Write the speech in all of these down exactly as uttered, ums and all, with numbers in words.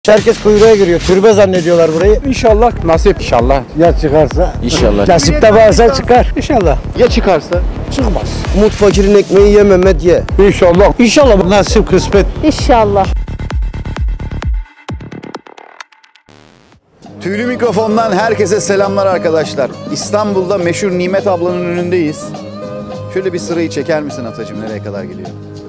Herkes kuyruğa giriyor. Türbe zannediyorlar burayı. İnşallah nasip. İnşallah. Ya çıkarsa? İnşallah. Nasipte varsa çıkar. İnşallah. Ya çıkarsa? Çıkmaz. Umut fakirin ekmeği ye Mehmet ye. İnşallah. İnşallah. Nasip kısmet. İnşallah. Tüylü mikrofondan herkese selamlar arkadaşlar. İstanbul'da meşhur Nimet ablanın önündeyiz. Şöyle bir sırayı çeker misin atacığım, nereye kadar gidiyor?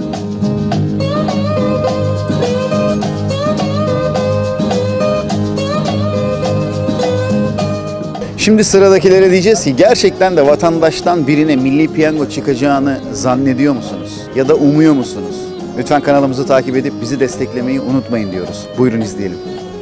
Şimdi sıradakilere diyeceğiz ki gerçekten de vatandaştan birine milli piyango çıkacağını zannediyor musunuz? Ya da umuyor musunuz? Lütfen kanalımızı takip edip bizi desteklemeyi unutmayın diyoruz. Buyurun izleyelim.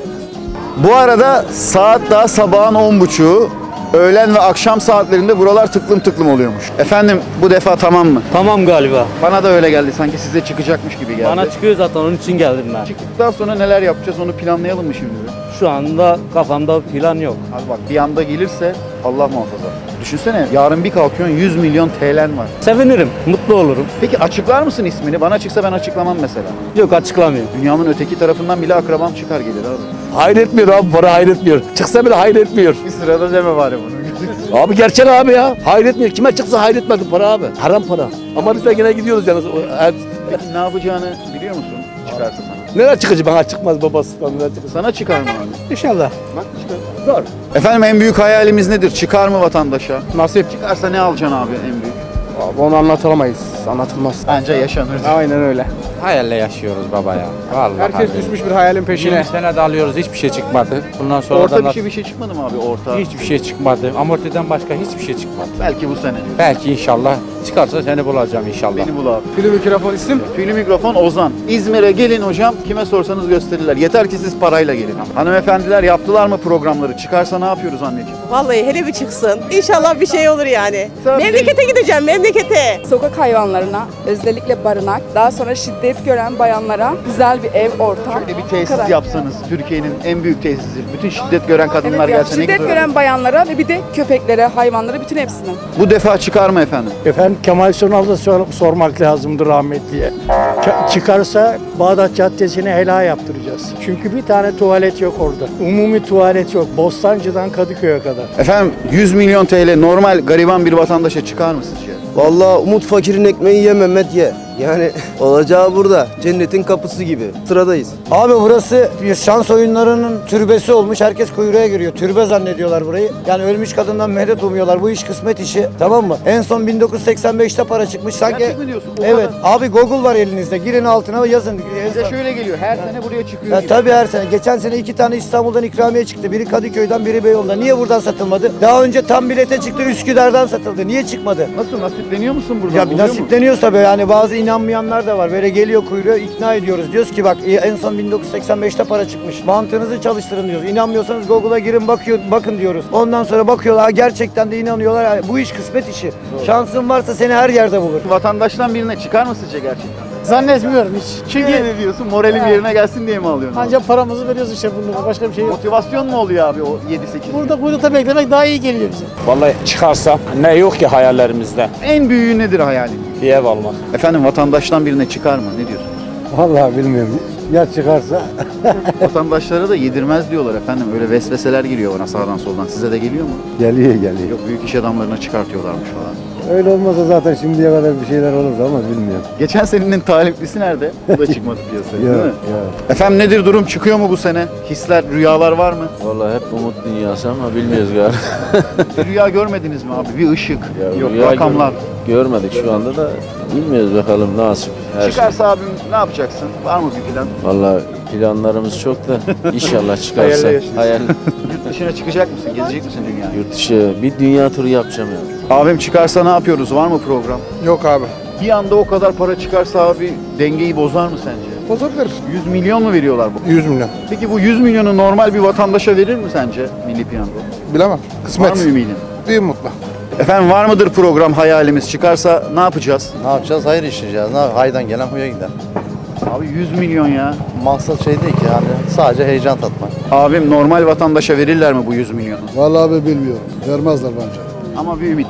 Bu arada saat daha sabahın on buçuğu. Öğlen ve akşam saatlerinde buralar tıklım tıklım oluyormuş. Efendim bu defa tamam mı? Tamam galiba. Bana da öyle geldi. Sanki size çıkacakmış gibi geldi. Bana çıkıyor zaten, onun için geldim ben. Çıktıktan sonra neler yapacağız onu planlayalım mı şimdi? Şu anda kafamda plan yok. Abi bak bir anda gelirse Allah muhafaza. Düşünsene yarın bir kalkıyorsun yüz milyon T L'en var. Sevinirim, mutlu olurum. Peki açıklar mısın ismini? Bana çıksa ben açıklamam mesela. Yok, açıklamayayım. Dünyanın öteki tarafından bile akrabam çıkar gelir abi. Hayretmiyor abi, para hayretmiyor. Çıksa bile hayretmiyor. Bir sırada deme bari bunu. Abi gerçek abi ya. Hayretmiyor. Kime çıksa hayretmedi para abi. Haram para. Ama biz de yine gidiyoruz yani. Peki ne yapacağını biliyor musun çıkarsa sana? Nereye çıkacak? Bana çıkmaz babasından. Nereye çıkacak? Sana çıkar mı abi? İnşallah. Bak çıkar. Zor. Efendim en büyük hayalimiz nedir? Çıkar mı vatandaşa? Nasip. Çıkarsa ne alacaksın abi en büyük? Abi onu anlatamayız. Anlatılmaz. Bence yaşanır. Aynen öyle. Hayalle yaşıyoruz baba ya. Vallahi Herkes billahi. düşmüş bir hayalin peşine. yirmi sene de alıyoruz, hiçbir şey çıkmadı. Bundan sonra Orta da bir nasıl- şey bir şey çıkmadı mı abi orta? hiçbir şey çıkmadı. Amortiden başka hiçbir şey çıkmadı. Belki bu sene. Belki inşallah çıkarsa seni bulacağım inşallah. Beni bul abi. Film mikrofon isim. Tüylü mikrofon Ozan. İzmir'e gelin hocam. Kime sorsanız gösterirler. Yeter ki siz parayla gelin. Hanımefendiler yaptılar mı programları? Çıkarsa ne yapıyoruz anneciğim? Vallahi hele bir çıksın. İnşallah bir şey olur yani. Sen Memlekete gideceğim, memlekete. Sokak hayvanlarına, özellikle barınak, daha sonra şiddet gören bayanlara güzel bir ev, ortam. Şöyle bir Bu tesis kadar. yapsanız. Türkiye'nin en büyük tesisi. Bütün şiddet gören kadınlar Evet ya, gelse ne şiddet güzel olur. gören bayanlara ve bir de köpeklere, hayvanlara, bütün hepsine. Bu defa çıkar mı efendim? Efendim Kemal Sunal'da sor- sormak lazımdı rahmetliye. Ç- çıkarsa Bağdat Caddesi'ne helal yaptıracağız. Çünkü bir tane tuvalet yok orada. Umumi tuvalet yok. Bostancı'dan Kadıköy'e kadar. Efendim yüz milyon T L normal gariban bir vatandaşa çıkar mı sizce? Vallahi Umut fakirin ekmeği ye Mehmet ye. Yani olacağı burada. Cennetin kapısı gibi. Sıradayız. Abi burası bir şans oyunlarının türbesi olmuş. Herkes kuyruğa giriyor. Türbe zannediyorlar burayı. Yani ölmüş kadından medet umuyorlar. Bu iş kısmet işi. Tamam mı? En son bin dokuz yüz seksen beşte para çıkmış. Sanki... Gerçek mi diyorsun? O Evet. kadar. Abi Google var elinizde. Girin altına yazın. En Bize son- şöyle geliyor. Her sene buraya çıkıyor Ya gibi. tabii her sene. Geçen sene iki tane İstanbul'dan ikramiye çıktı. Biri Kadıköy'den, biri Beyoğlu'ndan. Niye buradan satılmadı? Daha önce tam bilete çıktı. Üsküdar'dan satıldı. Niye çıkmadı? Nasıl nasipleniyor musun buradan? Ya bir Oluyor mu? nasipleniyorsa tabii yani bazı inanmayanlar da var. Böyle geliyor kuyruğa ikna ediyoruz. Diyoruz ki bak en son bin dokuz yüz seksen beşte para çıkmış. Mantığınızı çalıştırın diyoruz. İnanmıyorsanız Google'a girin bakıyor, bakın diyoruz. Ondan sonra bakıyorlar ha, gerçekten de inanıyorlar. Yani bu iş kısmet işi. Şansın varsa seni her yerde bulur. Vatandaştan birine çıkar mı sizce gerçekten? Zannetmiyorum hiç. Çünkü ne diyorsun? Moralim yerine gelsin diye mi alıyorsun? ancak paramızı veriyoruz işte bununla. Başka bir şey yok. Motivasyon mu oluyor abi o yedi sekiz? Burada kuyrukta beklemek daha iyi geliyor bize. Vallahi çıkarsa ne yok ki hayallerimizde? En büyüğü nedir hayalin? Bir ev almak. Efendim vatandaştan birine çıkar mı? Ne diyorsunuz? Vallahi bilmiyorum. Ya çıkarsa. Vatandaşlara da yedirmez diyorlar efendim. Öyle vesveseler giriyor ona sağdan soldan. Size de geliyor mu? Geliyor geliyor. Yok büyük iş adamlarına çıkartıyorlarmış falan. Öyle olmasa zaten şimdiye kadar bir şeyler olurdu ama bilmiyorum. Geçen senenin taliplisi nerede? Bu da çıkmadı piyasaya değil mi? ya. Efendim nedir durum? Çıkıyor mu bu sene? Hisler, rüyalar var mı? Vallahi hep umut dünyası ama bilmiyoruz galiba. Bir rüya görmediniz mi abi? Bir ışık, Ya yok rüya rakamlar. gör- görmedik şu anda da bilmiyoruz bakalım nasip. Her şey. Çıkarsa abim ne yapacaksın? Var mı bir plan? Vallahi planlarımız çok da inşallah çıkarsa. Hayalle yaşıyorsun. Hayal. Yurt dışına çıkacak mısın? Gezecek misin dünyayı? Yurt dışı bir dünya turu yapacağım yani. Abim çıkarsa ne yapıyoruz? Var mı program? Yok abi. Bir anda o kadar para çıkarsa abi dengeyi bozar mı sence? Bozabilir. yüz milyon mu veriyorlar bu? yüz milyon. Peki bu yüz milyonu normal bir vatandaşa verir mi sence Milli Piyango? Bilemem. Var Kısmet. mı ümidin? Büyük mutlu. Efendim var mıdır program hayalimiz? Çıkarsa ne yapacağız? Ne yapacağız? Hayır işleyeceğiz. Ne haydan gelen huya gider. Abi yüz milyon ya. Maksat şey değil ki yani sadece heyecan tatmak. Abim normal vatandaşa verirler mi bu yüz milyonu? Vallahi abi bilmiyorum. Vermezler bence. Ama bir ümit diyorsun.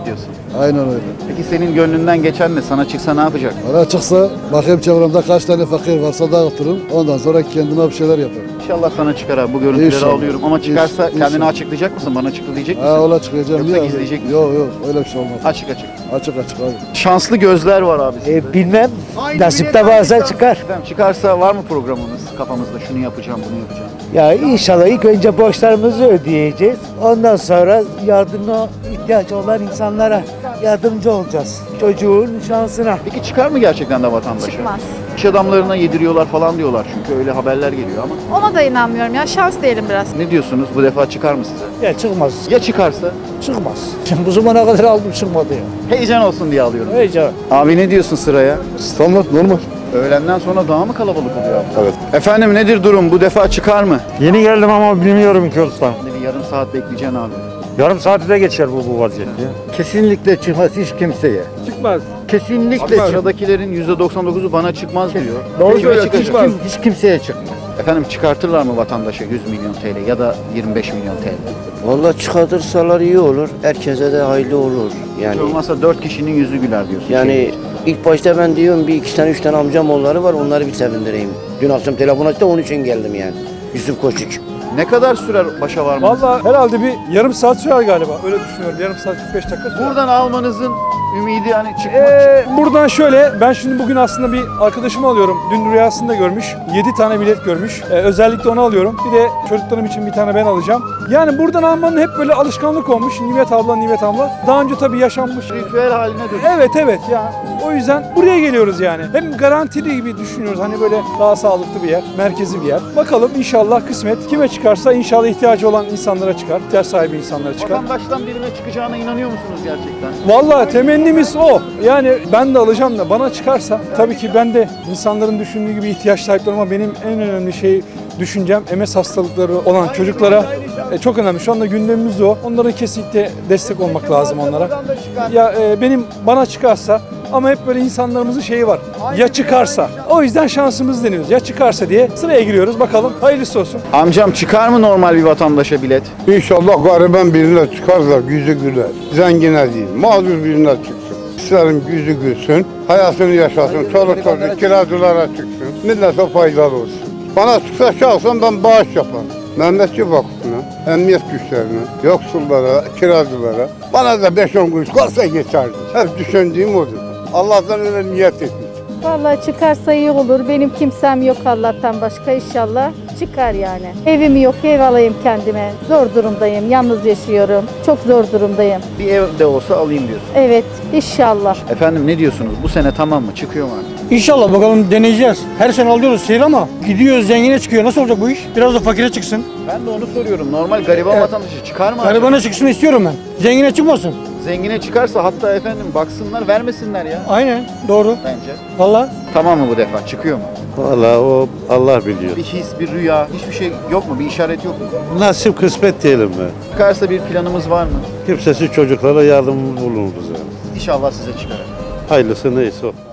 Aynen öyle. Peki senin gönlünden geçen ne? Sana çıksa ne yapacak? Bana çıksa bakayım çevremde kaç tane fakir varsa dağıtırım. Ondan sonra kendime bir şeyler yaparım. İnşallah sana çıkar abi. Bu görüntüleri İnşallah. alıyorum. Ama çıkarsa İnşallah. kendini açıklayacak mısın? Bana çıktı diyecek misin? Ha ola çıkacağım. Yoksa ya. gizleyecek misin? Yok yok öyle bir şey olmaz. Açık açık. Açık açık abi. Şanslı gözler var abi sizde. E, bilmem. Aynı Nasipte bilet, varsa aynı çıkar. Efendim, çıkarsa var mı programımız kafamızda? Şunu yapacağım, bunu yapacağım. Ya inşallah ilk önce borçlarımızı ödeyeceğiz. Ondan sonra yardıma ihtiyaç olan insanlara yardımcı olacağız. Çocuğun şansına. Peki çıkar mı gerçekten de vatandaşa? Çıkmaz. İş adamlarına yediriyorlar falan diyorlar çünkü öyle haberler geliyor ama. Ona da inanmıyorum ya. Şans diyelim biraz. Ne diyorsunuz? Bu defa çıkar mı size? Ya çıkmaz. Ya çıkarsa? Çıkmaz. Şimdi bu zamana kadar aldım çıkmadı ya. Heyecan olsun diye alıyorum. Heyecan. Abi ne diyorsun sıraya? Standart normal. Öğlenden sonra daha mı kalabalık oluyor abi? Evet. Efendim nedir durum? Bu defa çıkar mı? Yeni geldim ama bilmiyorum ki usta. Şimdi bir yarım saat bekleyeceksin abi. Yarım saati de geçer bu bu vaziyette. Kesinlikle çıkmaz hiç kimseye. Çıkmaz. Kesinlikle Sıradakillerin yüzde doksan dokuzu bana çıkmaz diyor. Doğru Kime söylüyor. Hiç, çıkacak? kim, hiç kimseye çıkmaz. Efendim çıkartırlar mı vatandaşa yüz milyon T L ya da yirmi beş milyon T L? Vallahi çıkartırsalar iyi olur. Herkese de hayırlı olur. Yani Hiç olmazsa dört kişinin yüzü güler diyorsun. yani ilk başta ben diyorum bir iki tane üç tane amcam onları var onları bir sevindireyim. Dün akşam telefon açtı onun için geldim yani. Yusuf Koçuk. Ne kadar sürer başa varmanız? Vallahi herhalde bir yarım saat sürer galiba. Öyle düşünüyorum. Yarım saat kırk beş dakika sürer. Buradan almanızın ümidi hani çıkmak. Ee, buradan şöyle, ben şimdi bugün aslında bir arkadaşımı alıyorum. Dün rüyasında görmüş. yedi tane bilet görmüş. Ee, özellikle onu alıyorum. Bir de çocuklarım için bir tane ben alacağım. Yani buradan almanın hep böyle alışkanlık olmuş. Nimet abla, Nimet abla. Daha önce tabii yaşanmış. Ritüel haline dönüyor. Evet evet ya. O yüzden buraya geliyoruz yani. Hem garantili gibi düşünüyoruz. Hani böyle daha sağlıklı bir yer, merkezi bir yer. Bakalım inşallah kısmet kime çıkarsa inşallah ihtiyacı olan insanlara çıkar. İhtiyaç sahibi insanlara çıkar. Vatandaştan birine çıkacağına inanıyor musunuz gerçekten? Vallahi temennimiz o. Yani ben de alacağım da bana çıkarsa tabii ki ben de insanların düşündüğü gibi ihtiyaç sahipleri ama benim en önemli şey düşüncem M S hastalıkları olan çocuklara e, çok önemli. Şu anda gündemimiz o. Onlara kesinlikle destek olmak lazım onlara. Ya e, benim bana çıkarsa ama hep böyle insanlarımızın şeyi var. Ya çıkarsa. O yüzden şansımız deniyoruz. Ya çıkarsa diye sıraya giriyoruz. Bakalım hayırlısı olsun. Amcam çıkar mı normal bir vatandaşa bilet? İnşallah gariban birine çıkarsa yüzü güler. Zengine değil, mağdur birine çıksın. İsterim yüzü gülsün, hayatını yaşasın, çoluk çocuk kiracılara çıksın. Millete faydalı olsun. Bana çıksa şahsen ben bağış yaparım. Mehmetçi Vakfı'na, emniyet güçlerine, yoksullara, kiracılara. Bana da beş on kuruş kalsa geçerdi. Hep düşündüğüm odur. Allah'tan öyle niyet etmiş. Vallahi çıkarsa iyi olur. Benim kimsem yok Allah'tan başka, inşallah çıkar yani. Evim yok, ev alayım kendime. Zor durumdayım, yalnız yaşıyorum. Çok zor durumdayım. Bir ev de olsa alayım diyorsun. Evet, inşallah. Efendim ne diyorsunuz? Bu sene tamam mı? Çıkıyor mu artık? İnşallah bakalım deneyeceğiz. Her sene alıyoruz seyir ama gidiyor zengine çıkıyor. Nasıl olacak bu iş? Biraz da fakire çıksın. Ben de onu soruyorum. Normal gariban Evet. vatandaşı çıkar mı? Garibana çıksın istiyorum ben. Zengine çıkmasın. Zengine çıkarsa hatta efendim baksınlar vermesinler ya Aynen doğru. bence. Vallahi. Tamam mı bu defa? Çıkıyor mu? Vallahi o Allah biliyor. Bir his, bir rüya, hiçbir şey yok mu? Bir işaret yok mu? Nasip kısmet diyelim mi? Çıkarsa bir planımız var mı? Kimsesiz çocuklara yardımımız bulunuruz yani. İnşallah size çıkar. Hayırlısı neyse o.